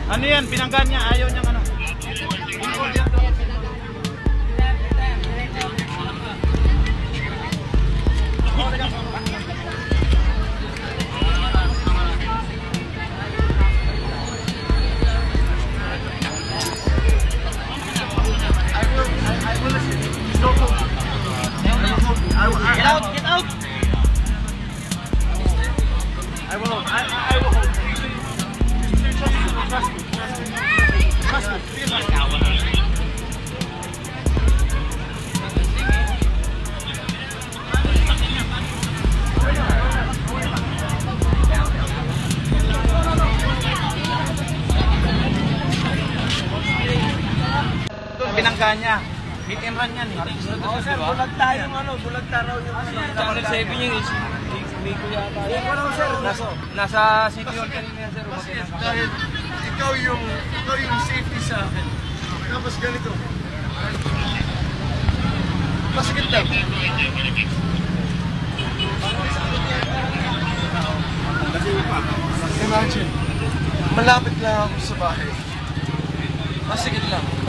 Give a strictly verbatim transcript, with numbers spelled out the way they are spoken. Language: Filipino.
Ano yan? Pinanggan niya. Ayaw niyang ano. Get out! Get out! I will hold. I, I will hold. Trust me. Trust me. Trust me. Feel like now. Pinangga niya. Hit and run yan. Oo sir, bulag tayo ng ano, bulag taraw yung ano. Channel seven yung Migo yata. Wala ko sir, nasa, nasa City Hall kanina yan sir. Dahil ikaw yung, ikaw yung safety sa akin. Tapos ganito. Masakit lang. Imagine, malapit lang ako sa bahay. Masakit lang.